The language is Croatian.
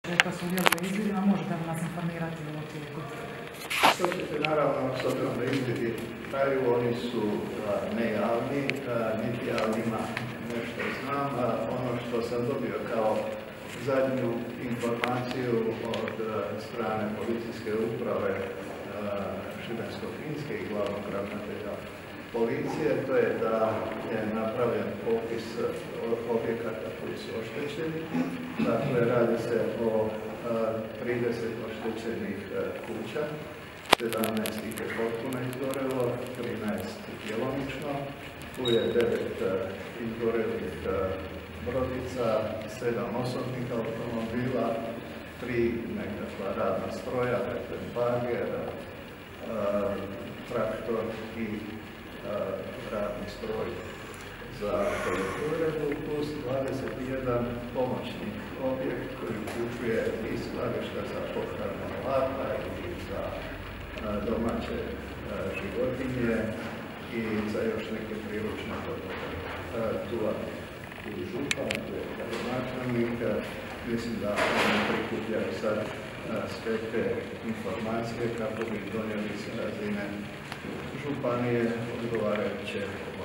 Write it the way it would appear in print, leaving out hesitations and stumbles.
Rekla su u izvidima, možete li nas informirati o tijeku? To ćete naravno, s obzirom da izvidi traju, oni su nejavni, niti ja o njima nešto znam. Ono što sam dobio kao zadnju informaciju od strane policijske uprave Šibensko-kninske i glavnog ravnatelja policije, to je da je napravljen popis objekata koji su oštećeni. Dakle, radi se o 30 oštećenih kuća, 17 ih je potpuno izgorelo, 13 djelomično, tu je 9 izgorelih brodica, 7 osobnih automobila, 3 nekakva radna stroja, dakle bager, traktor i radni stroj za poljoprivredu, plus 21 pomoćni objekt koji uključuje i skladišta za pohranu alata i za domaće životinje i za još neke priručne potrebe. Tu je župan, tu je gradonačelnik, mislim da oni prikupljaju sad sve te informacije kako bi donijeli s razine županije odgovarajuće